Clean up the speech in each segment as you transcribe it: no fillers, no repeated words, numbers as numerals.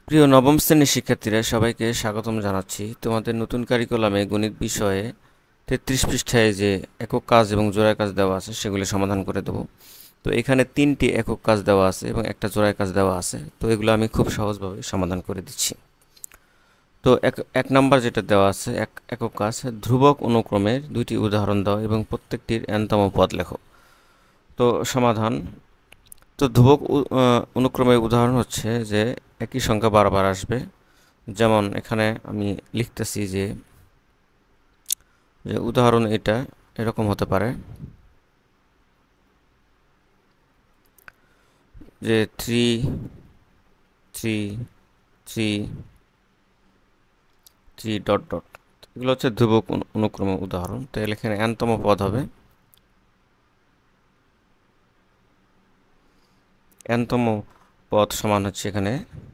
প্রিয় নবম শ্রেণীর শিক্ষার্থীরা, সবাইকে স্বাগতম জানাচ্ছি তোমাদের নতুন কারিকুলামে গণিত বিষয়ে 33 পৃষ্ঠায় যে একক কাজ এবং জোড়ায় কাজ দেওয়া আছে সেগুলি সমাধান করে দেব। তো এখানে 3টি একক কাজ দেওয়া আছে এবং একটা জোড়ায় কাজ দেওয়া আছে, তো এগুলো আমি খুব সহজভাবে সমাধান করে দিচ্ছি। তো এক নাম্বার যেটা দেওয়া আছে, একক কাজ, ধ্রুবক অনুক্রমের দুইটি উদাহরণ দাও এবং প্রত্যেকটির n তম পদ লেখো। তো সমাধান। তো ধ্রুবক অনুক্রমের উদাহরণ হচ্ছে যে একই সংখ্যা বারবার আসবে। যেমন এখানে আমি লিখতেছি যে উদাহরণ এটা এরকম হতে পারে যে 3 3 3 3 ডট ডট, এগুলো হচ্ছে ধ্রুবক অনুক্রমের উদাহরণ। তাহলে এখানে n তম পদ হবে, n তম পদ সমান হচ্ছে এখানে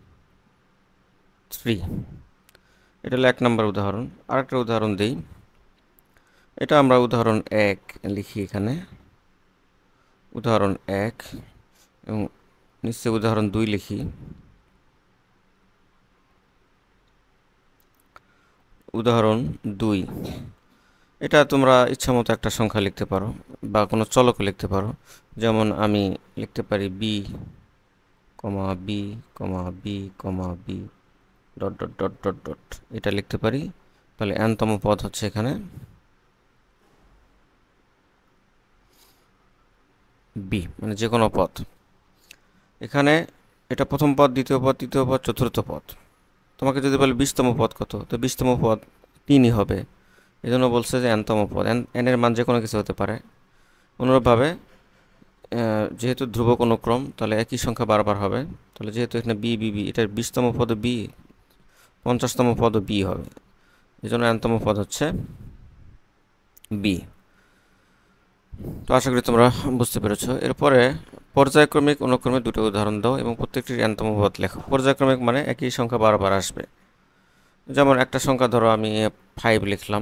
3। এটা হলো 1 নম্বর উদাহরণ। আরেকটা উদাহরণ দিই, এটা আমরা উদাহরণ 1 লিখি এখানে, উদাহরণ 1, এবং নিশ্চয় উদাহরণ 2 লিখি। উদাহরণ 2, এটা তোমরা ইচ্ছামতো একটা সংখ্যা লিখতে পারো বা কোনো চলক লিখতে পারো। যেমন আমি লিখতে পারি B comma B comma B comma B dot dot dot dot dot, এটা লিখতে পারি। তাহলে n তম পদ হচ্ছে এখানে বি, মানে যে কোনো পদ। এখানে এটা প্রথম পদ, দ্বিতীয় পদ, তৃতীয় পদ, চতুর্থ পদ। তোমাকে যদি বলে 20তম পদ কত, তো 20তম পদ 3ই হবে। এই জন্য বলছে যে n তম পদ, n এর মান যে কোনো কিছু হতে পারে। অনুরূপভাবে যেহেতু ধ্রুবক অনুক্রম, তাহলে একই সংখ্যা বারবার হবে। তাহলে যেহেতু এখানে বি বি বি, এটার 20তম পদ বি, 50তম পদ বি হবে। এই জন্য n তম পদ হচ্ছে বি। তো আশা করি তোমরা বুঝতে পেরেছো। এরপরে পর্যায়ক্রমিক অনুক্রমে দুটো উদাহরণ দাও এবং প্রত্যেকটির n তম পদ লেখো। পর্যায়ক্রমিক মানে একই সংখ্যা বারবার আসবে। যেমন একটা সংখ্যা ধরো আমি 5 লিখলাম,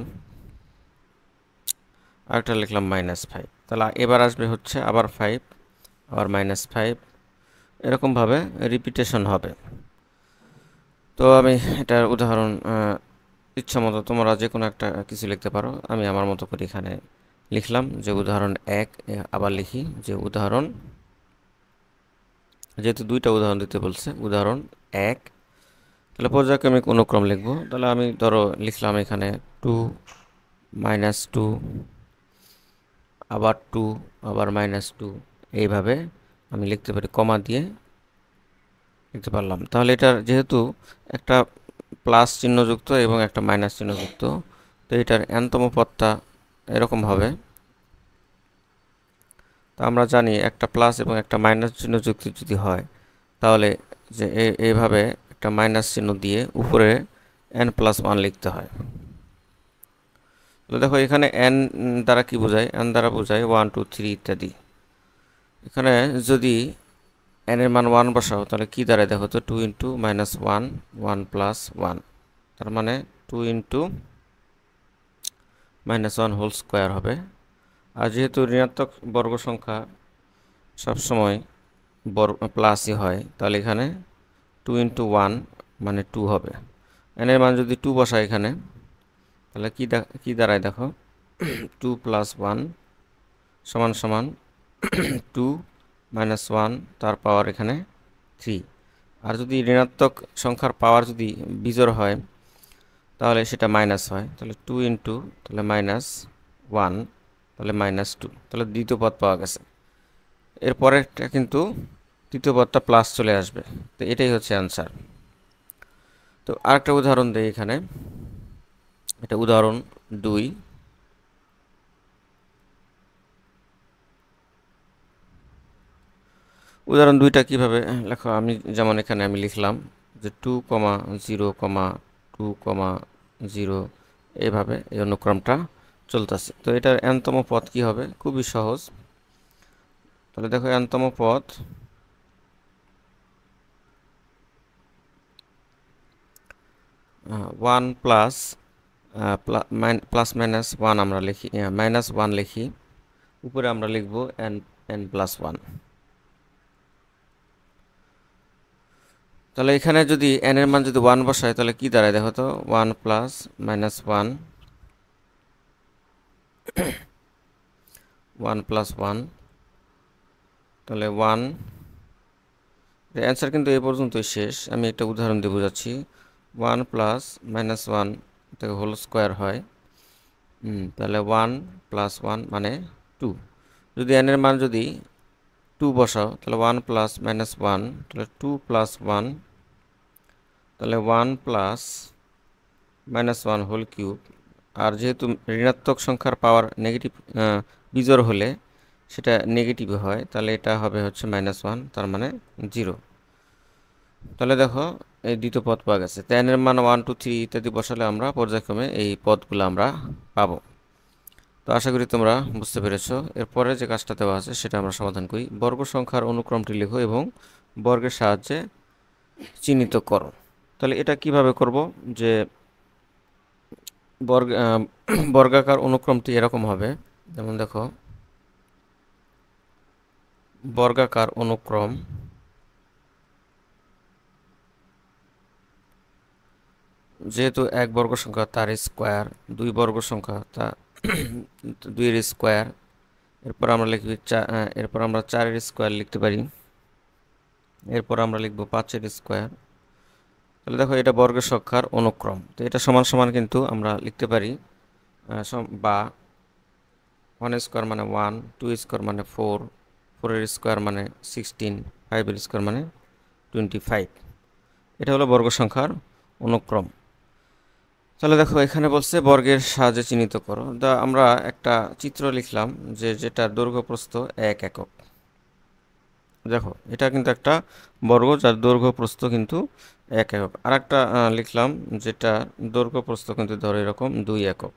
আরেকটা লিখলাম -5, তাহলে এবার আসবে হচ্ছে আবার 5, আবার -5, এরকমভাবে রিপিটেশন হবে। তো আমি এটার উদাহরণ ইচ্ছা মতো তোমরা যে কোনো একটা কিছু লিখতে পারো। আমি আমার মতো করে এখানে লিখলাম যে উদাহরণ 1, আবার লিখি যে উদাহরণ, যেহেতু দুইটা উদাহরণ দিতে বলছে, উদাহরণ 1। তাহলে পর্যায়ক্রমিক অনুক্রম লিখব। তাহলে আমি ধরো লিখলাম এখানে 2 -2, আবার 2, আবার -2, এইভাবে আমি লিখতে পারি, কমা দিয়ে লিখতে পারলাম। তাহলে এটার যেহেতু একটা প্লাস চিহ্নযুক্ত এবং একটা মাইনাস চিহ্নযুক্ত, তো এটার n তম পদটা এরকম হবে। তো আমরা জানি একটা প্লাস এবং একটা মাইনাস চিহ্নযুক্ত যদি হয়, তাহলে যে এইভাবে একটা মাইনাস চিহ্ন দিয়ে উপরে n+1 লিখতে হয়। তো দেখো এখানে n দ্বারা কি বোঝায়? n দ্বারা বোঝায় 1 2 3 ইত্যাদি। এখানে যদি n এর মান 1 বসাও, তাহলে কি দাঁড়ায় দেখো তো, 2 × -1 1 + 1, তার মানে 2 × -1 হোল স্কোয়ার হবে। আর যেহেতু ঋণাত্মক বর্গ সংখ্যা সবসময় প্লাসই হয়, তাহলে এখানে 2 × 1 মানে 2 হবে। n এর মান যদি 2 বসায় এখানে, তাহলে কি দাঁড়ায় দেখো, 2 + 1 সমান সমান 2 - 1, তার পাওয়ার এখানে 3। আর যদি ঋণাত্মক সংখ্যার পাওয়ার যদি বিজোড় হয়, তাহলে সেটা মাইনাস হয়। তাহলে 2 × তাহলে -1, তাহলে -2, তাহলে দ্বিতীয় পদ পাওয়া গেছে। এরপরেরটা কিন্তু তৃতীয় পদটা প্লাস চলে আসবে। তো এটাই হচ্ছে অ্যান্সার। তো আরেকটা উদাহরণ দেই এখানে, এটা উদাহরণ 2। উদাহরণ 2টা কিভাবে লেখো, আমি যেমন এখানে আমি লিখলাম যে 2, 0, 2, 0, এইভাবে এই অনুক্রমটা চলতেছে। তো এটার n তম পদ কি হবে? খুবই সহজ। তাহলে দেখো n তম পদ 1 প্লাস -1 আমরা লিখি, -1 লিখি, উপরে আমরা লিখব n+1। তাহলে এখানে যদি n এর মান যদি 1 বসায় তাহলে কি দাঁড়ায় দেখো তো, 1 প্লাস মাইনাস 1, 1 প্লাস 1, তাহলে 1, অ্যান্সার কিন্তু এ পর্যন্তই শেষ। আমি একটা উদাহরণ দিয়ে বোঝাচ্ছি। 1 প্লাস মাইনাস 1 থেকে হোল স্কোয়ার হয়, তাহলে 1 প্লাস 1 মানে 2। যদি n এর মান যদি 2 বসাও তাহলে 1 প্লাস মাইনাস 1, তাহলে 2 প্লাস 1, তাহলে 1 প্লাস মাইনাস 1 হোল কিউব। আর যেহেতু ঋণাত্মক সংখ্যার পাওয়ার নেগেটিভ বিজোড় হলে সেটা নেগেটিভ হয়, তাহলে এটা হবে হচ্ছে -1, তার মানে 0। তাহলে দেখো এই দ্বিতীয় পদ পাওয়া গেছে। 10 এর মান 1 2 3 ইত্যাদি বসালে আমরা পর্যায়ক্রমে এই পদগুলো আমরা পাবো। তো আশা করি তোমরা বুঝতে পেরেছো। এরপরে যে কাজটা দেওয়া আছে সেটা আমরা সমাধান করি। বর্গ সংখ্যার অনুক্রমটি লেখো এবং বর্গের সাহায্যে চিহ্নিত করো। তাহলে এটা কিভাবে করব, যে বর্গাকার অনুক্রমটি এরকম হবে। যেমন দেখো, বর্গাকার অনুক্রম যেহেতু এক বর্গ সংখ্যা তার স্কোয়ার, দুই বর্গ সংখ্যা তা 2 এর স্কোয়ার, এরপর আমরা লিখবি এরপর আমরা 4 এর স্কোয়ার লিখতে পারি, এরপর আমরা লিখব 5 এর স্কোয়ার। তাহলে দেখো এটা বর্গের সংখ্যার অনুক্রম। তো এটা সমান সমান কিন্তু আমরা লিখতে পারি বা 1 স্কোয়ার মানে 1, 2 স্কোয়ার মানে 4, 4 এর স্কোয়ার মানে 16, 5 এর স্কোয়ার মানে 25। এটা হলো বর্গ সংখ্যার অনুক্রম। তাহলে দেখো এখানে বলছে বর্গের সাহায্যে চিহ্নিত করো। আমরা একটা চিত্র লিখলাম যেটার দৈর্ঘ্য প্রস্থ 1 একক। দেখো এটা কিন্তু একটা বর্গ যার দৈর্ঘ্য প্রস্থ কিন্তু 1 একক। আর একটা লিখলাম যেটা দৈর্ঘ্য প্রস্থ কিন্তু ধরো এরকম 2 একক।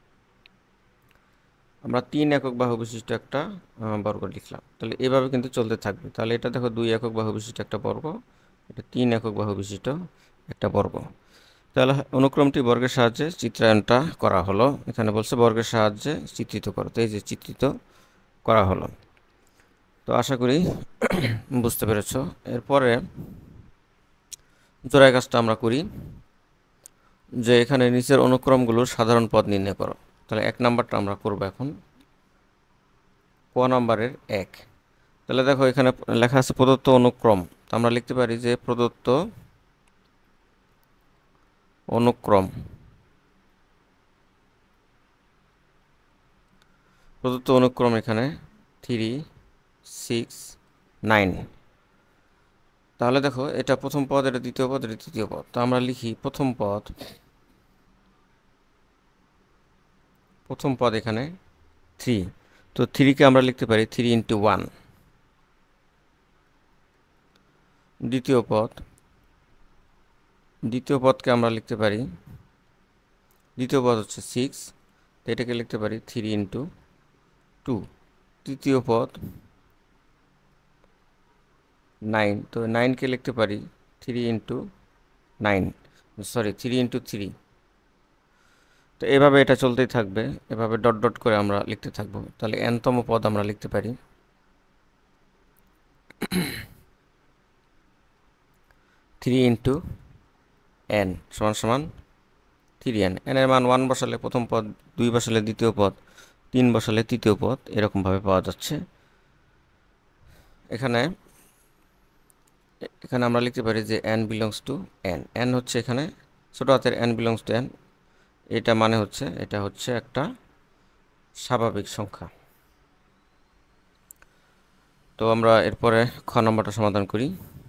আমরা 3 একক বাহু বিশিষ্ট একটা বর্গ লিখলাম। তাহলে এভাবে কিন্তু চলতে থাকবে। তাহলে এটা দেখো 2 একক বাহু বিশিষ্ট একটা বর্গ, এটা 3 একক বাহু বিশিষ্ট একটা বর্গ। তাহলে অনুক্রমটি বর্গের সাহায্যে চিত্রায়নটা করা হলো। এখানে বলছে বর্গের সাহায্যে চিত্রিত করো, তো এই যে চিত্রিত করা হলো। তো আশা করি বুঝতে পেরেছ। এরপরে জোড়ায় কাজটা আমরা করি, যে এখানে নিচের অনুক্রমগুলোর সাধারণ পদ নির্ণয় করো। তাহলে 1 নাম্বারটা আমরা করব এখন, ক নাম্বারের 1। তাহলে দেখো এখানে লেখা আছে প্রদত্ত অনুক্রম। তো আমরা লিখতে পারি যে প্রদত্ত অনুক্রম, প্রদত্ত অনুক্রম এখানে 3 6 9। তাহলে দেখো এটা প্রথম পদ, এটা দ্বিতীয় পদ, এটা তৃতীয় পদ। তো আমরা লিখি প্রথম পদ এখানে 3। তো 3কে আমরা লিখতে পারি 3 × 1। দ্বিতীয় পদকে আমরা লিখতে পারি, দ্বিতীয় পদ হচ্ছে 6, তো এটাকে লিখতে পারি 3 × 2। তৃতীয় পদ 9, তো 9কে লিখতে পারি 3 × 9, সরি 3 × 3। তো এভাবে এটা চলতেই থাকবে, এভাবে ডট ডট করে আমরা লিখতে থাকবো। তাহলে nতম পদ আমরা লিখতে পারি 3 × n সমান সমান 3n। n এর মান 1 বসালে প্রথম পদ, 2 বসালে দ্বিতীয় পদ, 3 বসালে তৃতীয় পদ, এরকমভাবে পাওয়া যাচ্ছে। এখানে আমরা লিখতে পারি যে n belongs to n। n হচ্ছে এখানে ছোট হাতের n বিলংস টু n, এটা মানে হচ্ছে এটা হচ্ছে একটা স্বাভাবিক সংখ্যা। তো আমরা এরপরে খ নম্বরটা সমাধান করি।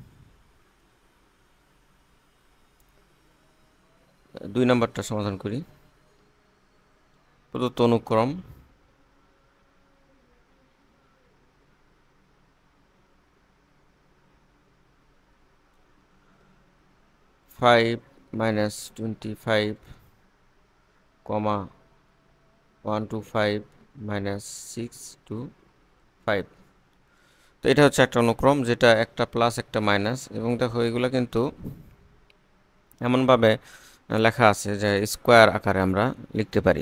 2 নম্বরটা সমাধান করি। প্রদত্ত অনুক্রম -5 - 25, 1 to 5 - 6 to 5। তো এটা হচ্ছে একটা অনুক্রম যেটা একটা প্লাস একটা মাইনাস, এবং দেখো এগুলো কিন্তু এমনভাবে লেখা আছে যে স্কোয়ার আকারে আমরা লিখতে পারি।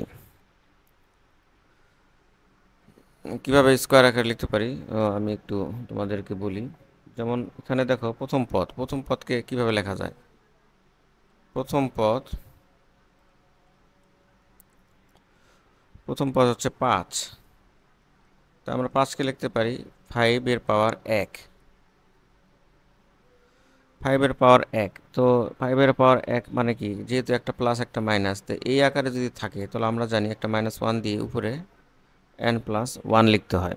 কিভাবে স্কোয়ার আকারে লিখতে পারি আমি একটু তোমাদেরকে বলি, যেমন এখানে দেখো প্রথম পদকে কিভাবে লেখা যায়। প্রথম পদ হচ্ছে 5, তো আমরা 5কে লিখতে পারি 5 এর পাওয়ার 1। 5 এর পাওয়ার 1, তো 5 এর পাওয়ার 1 মানে কি, যেহেতু একটা প্লাস একটা মাইনাস, তো এই আকারে যদি থাকে তাহলে আমরা জানি একটা -1 দিয়ে উপরে n+1 লিখতে হয়।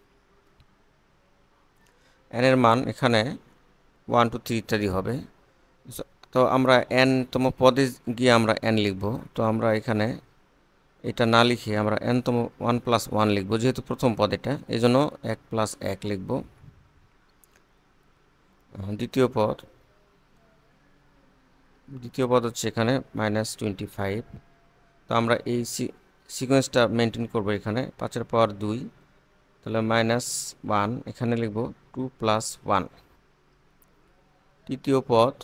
n এর মান এখানে 1 2 3 ইত্যাদি হবে। তো আমরা n তম পদে গিয়ে আমরা n লিখব। তো আমরা এখানে এটা না লিখে আমরা n তম 1+1 লিখব, যেহেতু প্রথম পদ এটা, এই জন্য 1+1 লিখব। দ্বিতীয় পদ হচ্ছে এখানে -25। তো আমরা এই সিকোয়েন্সটা মেনটেন করব। এখানে 5 এর পাওয়ার 2, তাহলে -1, এখানে লিখব 2+1। তৃতীয় পদ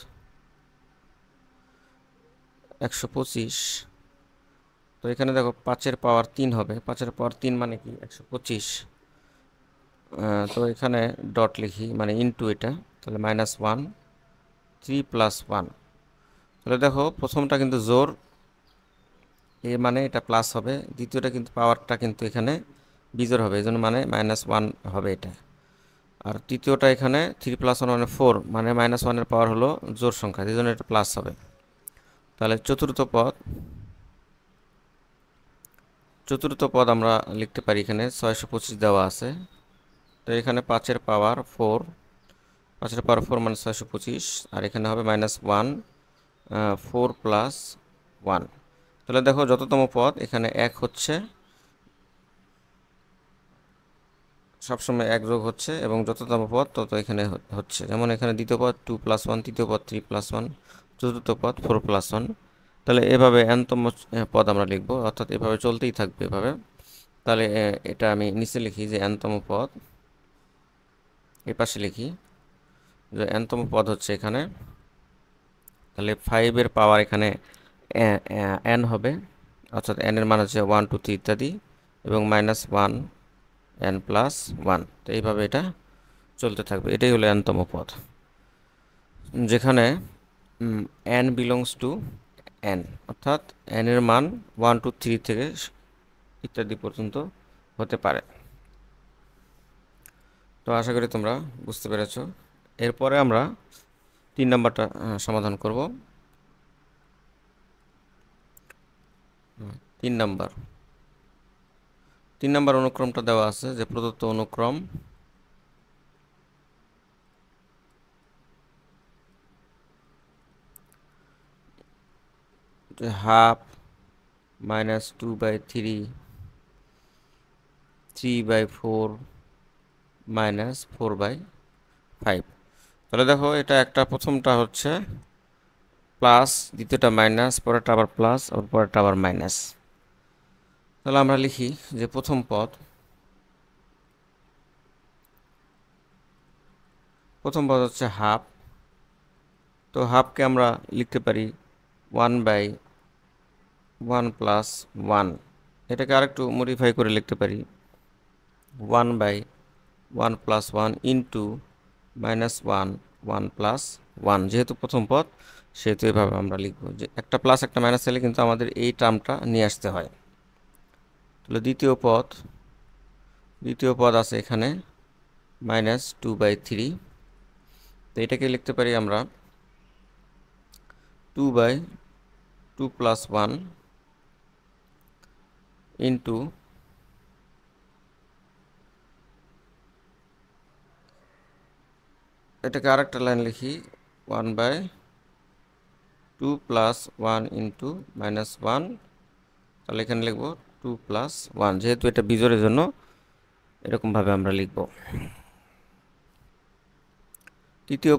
125, তো এখানে দেখো 5 এর পাওয়ার 3 হবে। 5 এর পাওয়ার 3 মানে কি 125। তো এখানে ডট লিখি, মানে ইনটু এটা, তাহলে -1 3+1। তাহলে দেখো প্রথমটা কিন্তু জোর, এ মানে এটা প্লাস হবে, দ্বিতীয়টা কিন্তু পাওয়ারটা কিন্তু এখানে বিজোড় হবে, এই জন্য মানে -1 হবে এটা। আর তৃতীয়টা এখানে 3+1 মানে 4, মানে -1-এর পাওয়ার হলো জোড় সংখ্যা, এই জন্য এটা প্লাস হবে। তাহলে চতুর্থ পদ আমরা লিখতে পারি, এখানে 625 দেওয়া আছে। তো এখানে 5 এর পাওয়ার 4, 5 এর পাওয়ার 4 মানে 625, আর এখানে হবে -1 4+1। তাহলে দেখো যততম পদ এখানে 1 হচ্ছে, সবসময় 1 যোগ হচ্ছে, এবং যততম পদ তত এখানে হচ্ছে। যেমন এখানে দ্বিতীয় পদ 2+1, তৃতীয় পদ 3+1, চতুর্থ পদ 4+1। তাহলে এভাবে n-তম পদ আমরা লিখব, অর্থাৎ এভাবে চলতেই থাকবে এভাবে। তাহলে এটা আমি নিচে লিখি যে n-তম পদ, এই পাশে লিখি যে n-তম পদ হচ্ছে এখানে, তাহলে 5 এর পাওয়ার এখানে n হবে, অর্থাৎ n এর মান হচ্ছে 1 2 3 ইত্যাদি, এবং -1 n+1। তো এইভাবে এটা চলতে থাকবে। এটাই হলো n-তম পদ, যেখানে n বিলংস টু n, অর্থাৎ n এর মান 1 2 3 থেকে ইত্যাদি পর্যন্ত হতে পারে। তো আশা করি তোমরা বুঝতে পেরেছ। এরপরে আমরা 3 নাম্বারটা সমাধান করব। 3 নাম্বার অনুক্রমটা দেওয়া আছে, যে প্রদত্ত অনুক্রম ½ -2/3 3/4 -4/5। তাহলে দেখো এটা একটা, প্রথমটা হচ্ছে প্লাস, দ্বিতীয়টা মাইনাস, পরেরটা আবার প্লাস, আর পরেরটা আবার মাইনাস। তাহলে আমরা লিখি যে প্রথম পদ হচ্ছে হাফ। তো হাফকে আমরা লিখতে পারি 1/1+1। এটাকে আরেকটু মডিফাই করে লিখতে পারি 1/1+1 ইন্টু -1 1+1। যেহেতু প্রথম পদ সেহেতু এভাবে আমরা লিখব, যে একটা প্লাস একটা মাইনাস এলে কিন্তু আমাদের এই টার্মটা নিয়ে আসতে হয়। তাহলে দ্বিতীয় পদ আছে এখানে -2/3। তো এটাকে লিখতে পারি আমরা 2/2+1 ইন্টু এটাকে আরেকটা লাইন লিখি 1/2+1 ইন্টু -1। তাহলে এখানে লিখব 2+1, যেহেতু এটা বিজোড়ের জন্য এরকমভাবে আমরা লিখব। তৃতীয়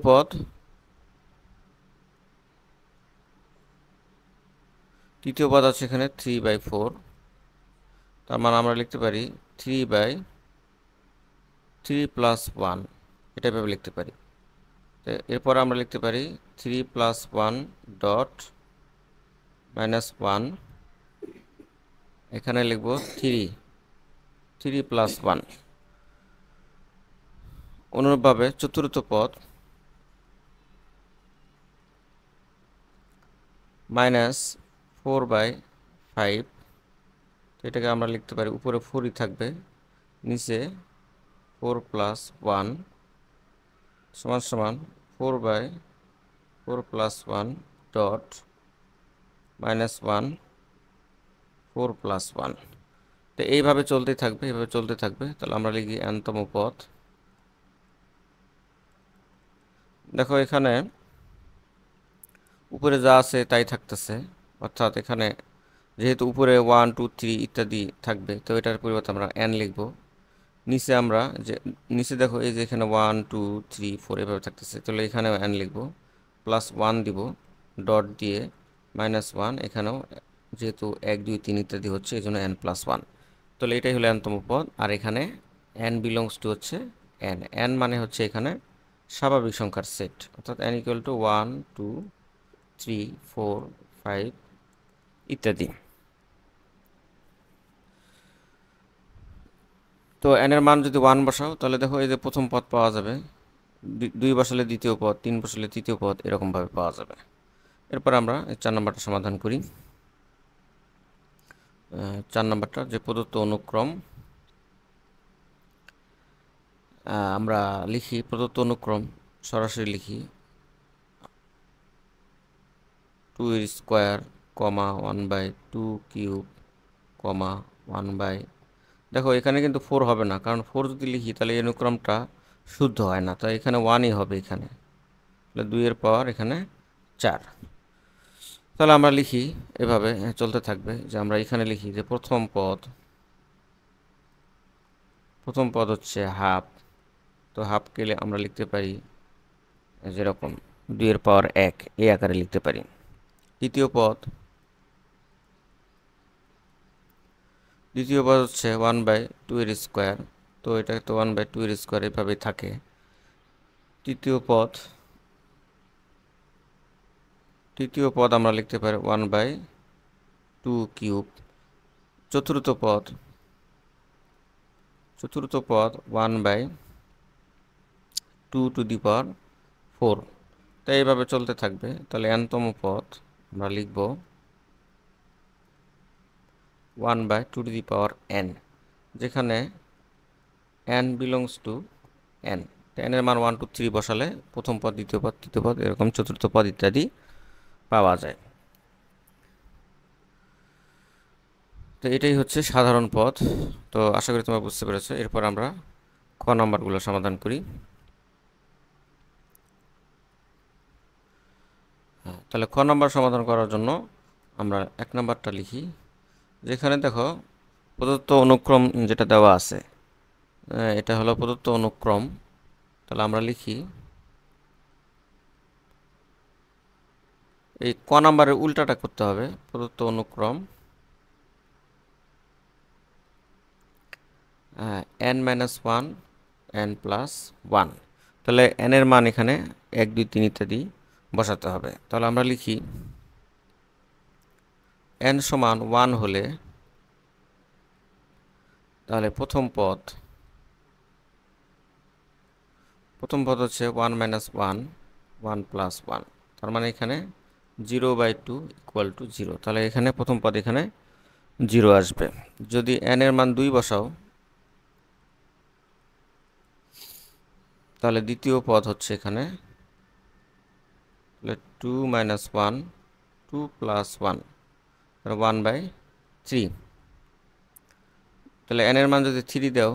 পদ আছে এখানে 3/4। তার মানে আমরা লিখতে পারি 3/3+1, এটা এভাবে লিখতে পারি। এরপর আমরা লিখতে পারি 3+1 ডট -1, এখানে লিখব 3+1। অনুরূপভাবে চতুর্থ পদ -4/5, তো এটাকে আমরা লিখতে পারি উপরে 4ই থাকবে, নিচে 4 + 1 সমান সমান 4/4 + 1 ডট -1 4 + 1। তো এইভাবে চলতেই থাকবে, এইভাবে চলতে থাকবে। তাহলে আমরা লিখি n-তম পদ। দেখো এখানে উপরে যা আছে তাই থাকতেছে, অর্থাৎ এখানে যেহেতু উপরে 1 2 3 ইত্যাদি থাকবে, তো এটার পরিবর্তে আমরা n লিখব। নিচে আমরা নিচে দেখো এই যে এখানে 1 2 3 4 এভাবে থাকতেছে, তাহলে এখানেও n লিখব, +1 দিব ডট দিয়ে -1, এখানেও যেহেতু 1 2 3 ইত্যাদি হচ্ছে এই জন্য n+1। তাহলে এটাই হলো n-তম পদ। আর এখানে n বিলংস টু হচ্ছে n মানে হচ্ছে এখানে স্বাভাবিক সংখ্যার সেট, অর্থাৎ n = 1 2 3 4 5 ইত্যাদি। তো n এর মান যদি 1 বসাও তাহলে দেখো এই যে প্রথম পদ পাওয়া যাবে, 2 বসালে দ্বিতীয় পদ, 3 বসালে তৃতীয় পদ, এরকমভাবে পাওয়া যাবে। এরপর আমরা 4 নম্বরটা সমাধান করি। 4 নম্বরটা যে প্রদত্ত অনুক্রম, আমরা লিখি প্রদত্ত অনুক্রম সরাসরি লিখি 2² 1/2³ 1/, দেখো এখানে কিন্তু 4 হবে না, কারণ 4 যদি লিখি তাহলে এই অনুক্রমটা শুদ্ধ হয় না, তাই এখানে 1ই হবে। এখানে তাহলে 2 এর পাওয়ার এখানে 4। তাহলে আমরা লিখি এভাবে চলতে থাকবে যে আমরা এখানে লিখি যে প্রথম পদ হচ্ছে হাফ, তো হাফকে আমরা লিখতে পারি যেরকম 2 এর পাওয়ার 1 এই আকারে লিখতে পারি। দ্বিতীয় পদ হচ্ছে 1/2² তো এটা তো 1/2² এভাবে থাকে। তৃতীয় পদ আমরা লিখতে পারি 1/2³। চতুর্থ পদ 1/2⁴, তাই এইভাবে চলতে থাকবে। তাহলে n-তম পদ আমরা লিখব 1/2n, যেখানে n belongs to n। n এর মান 1 2 3 বসালে প্রথম পদ, দ্বিতীয় পদ, তৃতীয় পদ, এরকম চতুর্থ পদ ইত্যাদি পাওয়া যায়। তো এটাই হচ্ছে সাধারণ পদ। তো আশা করি তোমরা বুঝতে পেরেছো। এরপর আমরা খ নাম্বারগুলো সমাধান করি। তাহলে খ নাম্বার সমাধান করার জন্য আমরা 1 নাম্বারটা লিখি, যেখানে দেখো প্রদত্ত অনুক্রম যেটা দেওয়া আছে, এটা হলো প্রদত্ত অনুক্রম। তাহলে আমরা লিখি এই ক নাম্বারের উল্টাটা করতে হবে, প্রদত্ত অনুক্রম n-1 n+1। তাহলে n এর মান এখানে 1 2 3 ইত্যাদি বসাতে হবে। তাহলে আমরা লিখি n সমান 1 হলে তাহলে প্রথম পদ হচ্ছে 1 - 1 1+1, তার মানে এখানে 0/2 = 0। তাহলে এখানে প্রথম পদ এখানে 0 আসবে। যদি n এর মান 2 বসাও তাহলে দ্বিতীয় পদ হচ্ছে এখানে 2 - 1 2+1 1/3। তাহলে n এর মান যদি 3 দাও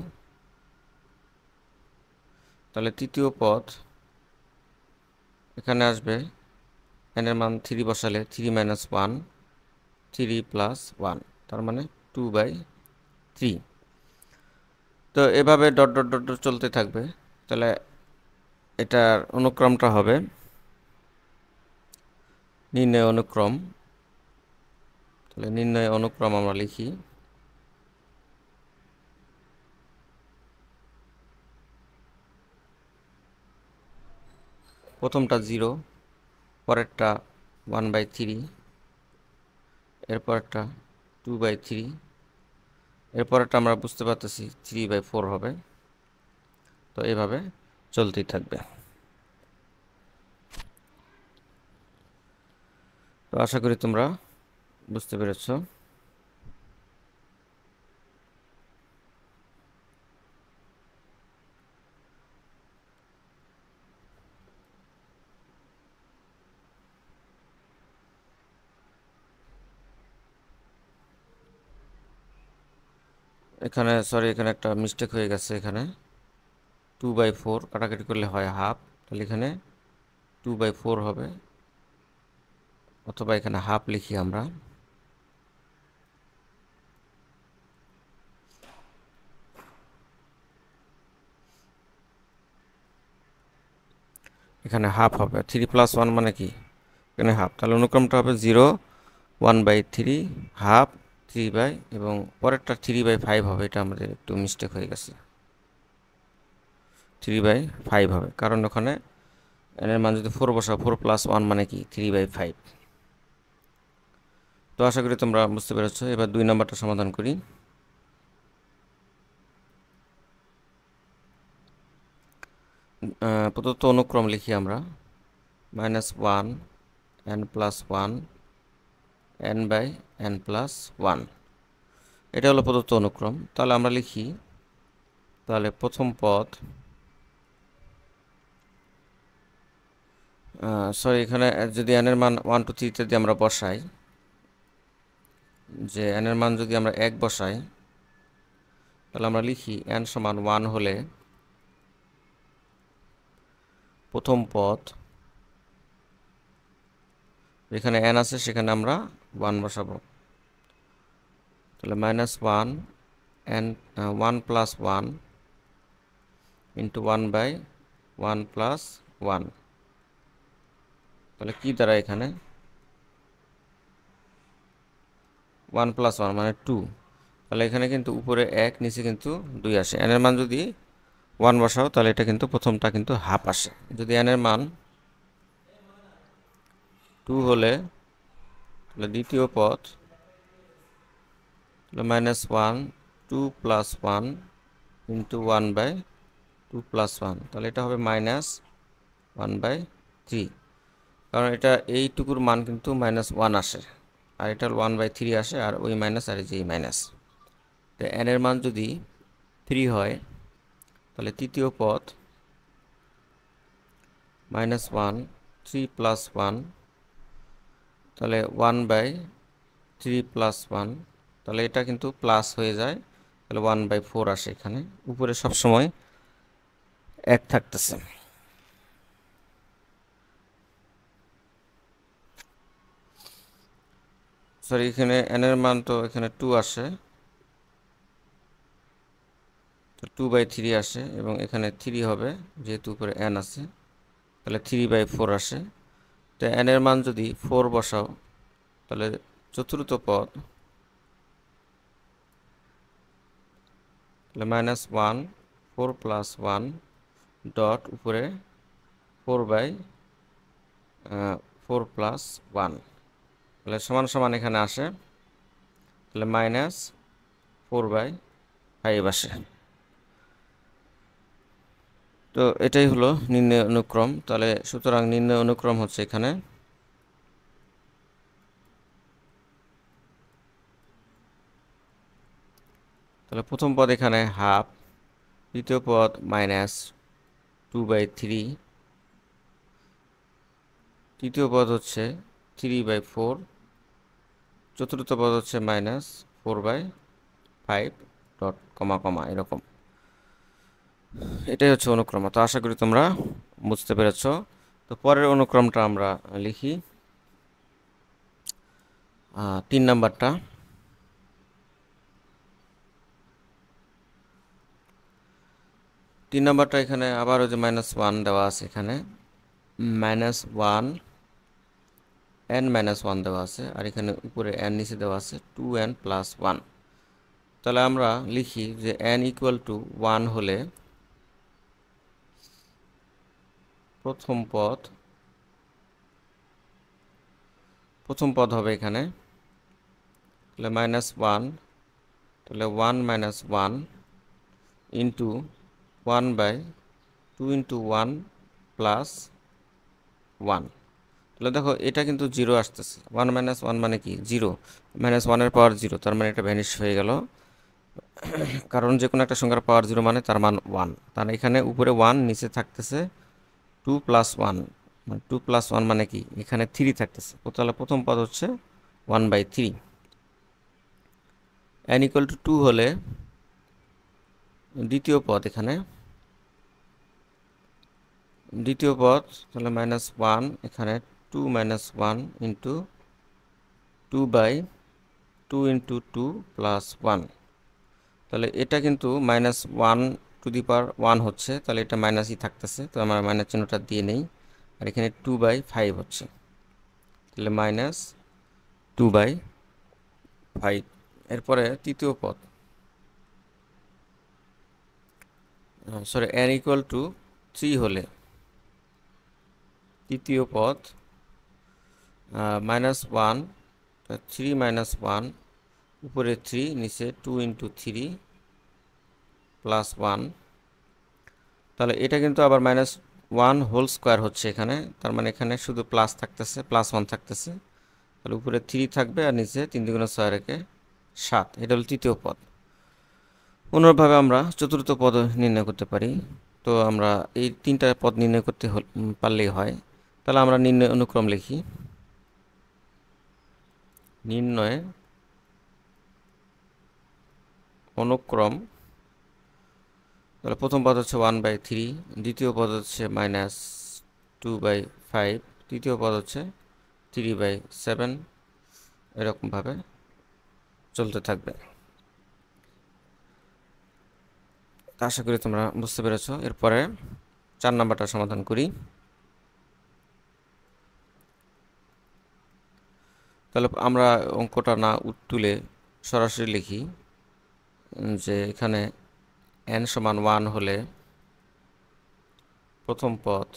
তাহলে তৃতীয় পদ এখানে আসবে, n এর মান 3 বসালে 3 - 1 3+1, তার মানে 2/3। তো এভাবে ডট ডট ডট ডট চলতে থাকবে। তাহলে এটার অনুক্রমটা হবে নির্ণয় অনুক্রম। তাহলে নির্ণয় অনুক্রম আমরা লিখি প্রথমটা 0, পরেরটা 1/3, এরপরটা 2/3, এরপরটা আমরা বুঝতে পারতেছি 3/4 হবে। তো এইভাবে চলতেই থাকবে। তো আশা করি তোমরা বুঝতে পেরেছো। এখানে সরি, এখানে একটা মিস্টেক হয়ে গেছে। এখানে 2/4 কাটাকাটি করলে হয় হাফ, তাহলে এখানে 2/4 হবে, অথবা এখানে হাফ লিখি আমরা। এখানে হাফ হবে, 3+1 মানে কি, এখানে হাফ, তাহলে অনুক্রমটা হবে 0, 1/3, হাফ, 3 এবং পরেরটা 3/5 হবে। এটা আমাদের একটু মিস্টেক হয়ে গেছে, 3/5 হবে, কারণ ওখানে n এর মান যদি 4 বসাও, 4+1 মানে কি 3/5। তো আশা করি তোমরা বুঝতে পেরেছো। এবার 2 নম্বরটা সমাধান করি। প্রদত্ত অনুক্রম লিখি আমরা, -1 n+1 n/n+1, এটা হলো প্রদত্ত অনুক্রম। তাহলে আমরা লিখি, তাহলে প্রথম পদ, সরি, এখানে যদি n এর মান 1 2 3 ইত্যাদি আমরা বসাই, যে n এর মান যদি আমরা 1 বসাই, তাহলে আমরা লিখি n সমান 1 হলে প্রথম পদ, যেখানে n আছে সেখানে আমরা 1 বসাবো, তাহলে -1 n 1+1 ইন্টু 1/1+1, তাহলে কি দ্বারা এখানে 1+1 মানে 2, তাহলে এখানে কিন্তু উপরে 1 নিচে কিন্তু 2 আসে। n এর মান যদি 1 বসাও তাহলে এটা কিন্তু প্রথমটা কিন্তু হাফ আসে। যদি n এর মান 2 হলে তাহলে দ্বিতীয় পদ, তাহলে -1 2+1 ইন্টু 1/2+1, তাহলে এটা হবে -1/3, কারণ এটা এইটুকুর মান কিন্তু -1 আসে, আর এটা 1/3 আসে, আর ওই মাইনাস আর এই যে মাইনাস। তো n এর মান যদি 3 হয় তাহলে তৃতীয় পদ -1 3+1, তাহলে 1/3+1, তাহলে এটা কিন্তু প্লাস হয়ে যায়, তাহলে 1/4 আসে। এখানে উপরে সবসময় 1 থাকতেছে। সরি, এখানে n এর মান তো এখানে 2 আসে, তো 2/3 আসে, এবং এখানে 3 হবে যেহেতু উপরে n আছে, তাহলে 3/4 আসে। তো n এর মান যদি 4 বসাও তাহলে চতুর্থ পদ, তাহলে -1 4+1 ডট উপরে 4/4+1, তাহলে সমান সমান এখানে আসে, তাহলে -4/5 আসে। তো এটাই হলো নির্ণয় অনুক্রম। তাহলে সুতরাং নির্ণয় অনুক্রম হচ্ছে এখানে তাহলে প্রথম পদ এখানে হাফ, দ্বিতীয় পদ -2/3, তৃতীয় পদ হচ্ছে 3/4, চতুর্থ পদ হচ্ছে -4/5 ডট কমা কমা এরকম। এটাই হচ্ছে অনুক্রম। তো আশা করি তোমরা বুঝতে পেরেছ। তো পরের অনুক্রমটা আমরা লিখি, 3 নাম্বারটা। এখানে আবার ওই যে -1 দেওয়া আছে, এখানে -1 n-1 দেওয়া আছে, আর এখানে উপরে n নিচে দেওয়া আছে 2n+1। তাহলে আমরা লিখি যে n = 1 হলে প্রথম পদ হবে এখানে, তাহলে -1, তাহলে 1 - 1 ইন্টু 1/2 2 × 1 প্লাস 1। তাহলে দেখো এটা কিন্তু 0 আসতেছে। 1 - 1 মানে কি 0, -1 এর পাওয়ার 0, তার মানে এটা ভ্যানিশ হয়ে গেল। কারণ যে কোনো একটা সংখ্যার পাওয়ার 0 মানে তার মান 1। তার এখানে উপরে 1, নিচে থাকতেছে 2 + 1, মানে 2 + 1 মানে কি এখানে 3 থাকতেছে। তাহলে প্রথম পদ হচ্ছে 1/3। n = 2 হলে দ্বিতীয় পদ, এখানে দ্বিতীয় পদ তাহলে -1, এখানে 2 - 1 × 2/2 × 2 + 1। তাহলে এটা কিন্তু -1 হচ্ছে, তাহলে এটা মাইনাসই থাকতেছে, তো আমরা মাইনাস চিহ্নটা দিয়ে নেই। আর এখানে 2/5 হচ্ছে, তাহলে -2/5। এরপরে তৃতীয় পদ, সরি, n = 3 হলে তৃতীয় পদ -1, 3 - 1, উপরে 3, নিচে 2 × 3 + 1। তাহলে এটা কিন্তু আবার -1² হচ্ছে এখানে, তার মানে এখানে শুধু প্লাস থাকতেছে, +1 থাকতেছে। তাহলে উপরে 3 থাকবে আর নিচে 3 × 6 রেখে 7। এটা হলো তৃতীয় পদ। অনুরূপভাবে আমরা চতুর্থ পদ নির্ণয় করতে পারি। তো আমরা এই তিনটা পদ নির্ণয় করতে পারলেই হয়। তাহলে আমরা নির্ণয় অনুক্রম লিখি। নির্ণয় অনুক্রম, তাহলে প্রথম পদ হচ্ছে 1/3, দ্বিতীয় পদ হচ্ছে -2/5, তৃতীয় পদ হচ্ছে 3/7। এরকমভাবে চলতে থাকবে। আশা করি তোমরা বুঝতে পেরেছো। এরপরে 4 নাম্বারটা সমাধান করি। তাহলে আমরা অঙ্কটা না তুলে সরাসরি লিখি যে এখানে n = 1 হলে প্রথম পদ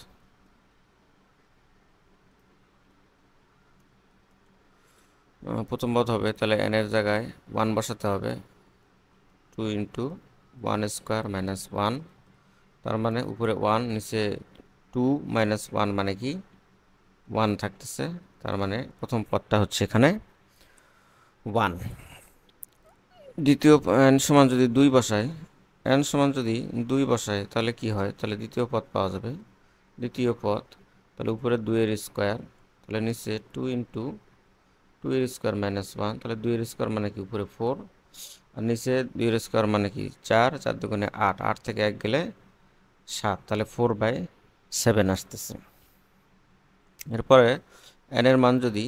হবে, তাহলে n এর জায়গায় 1 বসাতে হবে। 2 × 1² - 1, তার মানে উপরে 1, নিচে 2 - 1 মানে কি 1 থাকতেছে, তার মানে প্রথম পদটা হচ্ছে এখানে 1। দ্বিতীয় n = যদি 2 বসাই, যদি 2 বসাই তাহলে কি হয়, তাহলে দ্বিতীয় পদ পাওয়া যাবে। দ্বিতীয় পদ তাহলে উপরে 2 এর স্কোয়ার, তাহলে নিচে 2 × 2 এর স্কোয়ার - 1, তাহলে 2 এর স্কোয়ার মানে কি উপরে 4, আর নিচে 2 এর স্কোয়ার মানে কি 4, 4 × 2 = 8, 8 থেকে 1 গেলে 7, তাহলে 4/7 আসতেছে। এরপরে n এর মান যদি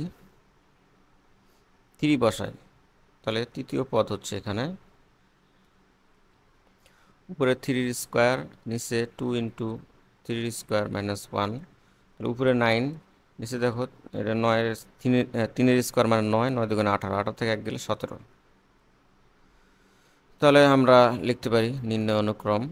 3 বসাই, তাহলে তৃতীয় পদ হচ্ছে এখানে উপরে 3 এর স্কোয়ার, নিচে 2 × 3 এর স্কোয়ার - 1, উপরে 9, নিচে দেখো এটা 9 এর 3 এর স্কোয়ার মানে 9, 9 × 2 = 18, 18 থেকে 1 গেলে 17। তাহলে আমরা লিখতে পারি নির্ণয় অনুক্রম।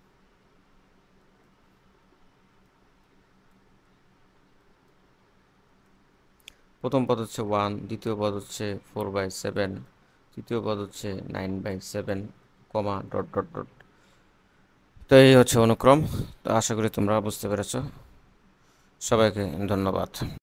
প্রথম পদ হচ্ছে 1, দ্বিতীয় পদ হচ্ছে 4/7, তৃতীয় পদ হচ্ছে 9/7, কমা ... তো এই হচ্ছে অনুক্রম। তো আশা করি তোমরা বুঝতে পেরেছো। সবাইকে ধন্যবাদ।